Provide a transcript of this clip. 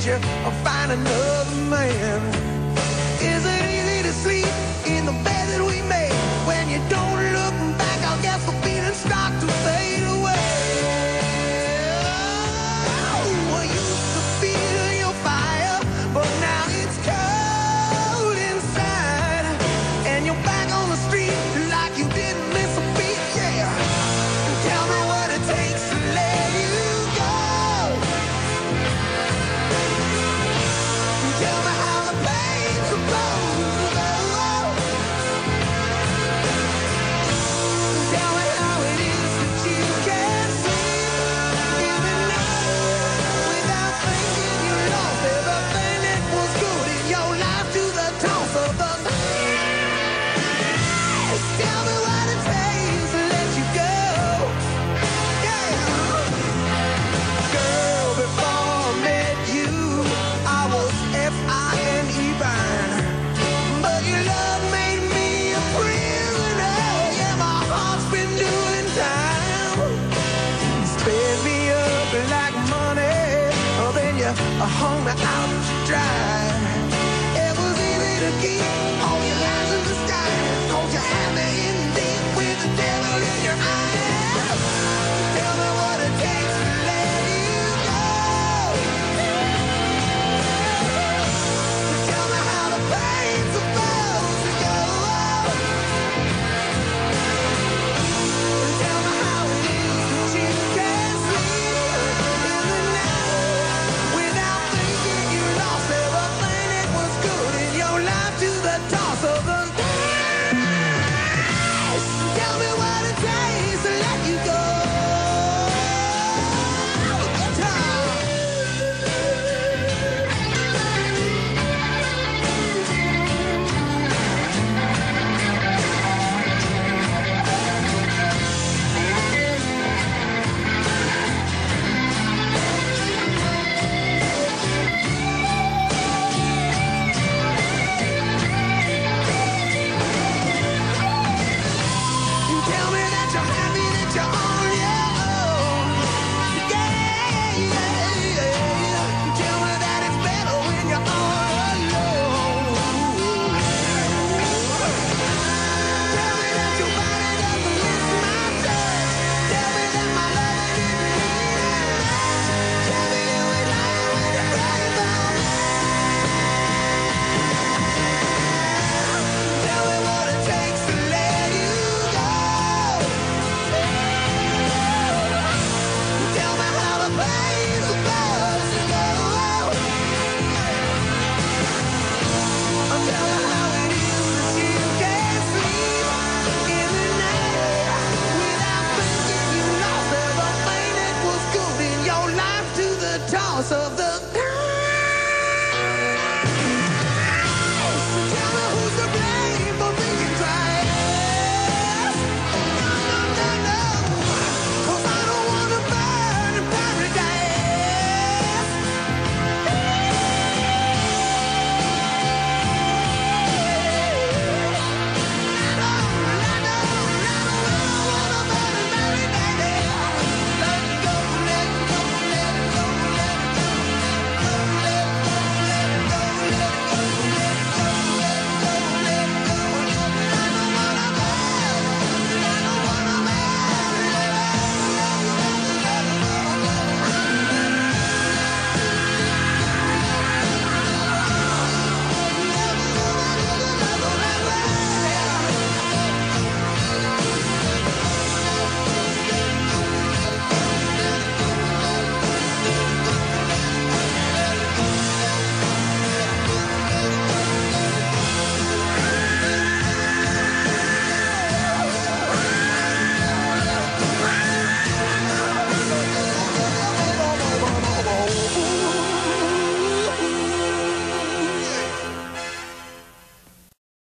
you find another man. Is it easy to sleep in the bed that we made? When you don't look back, I guess the feelings start to fade away. Oh, I used to feel your fire, but now it's cold inside. And you're back on the street like you didn't miss a beat, yeah. Tell me what it takes to let you go. Tell me how the pain's supposed to go. Tell me how it is that you can sleep even now without thinking you lost everything that was good in your life to the toss of the stars. Tell me what it takes to let you go. Yeah. Girl, before I met you, I was F-I-N-E fine. But your love made me a prisoner. Yeah, my heart's been doing time. You sped me up like money, then you hung me out to dry.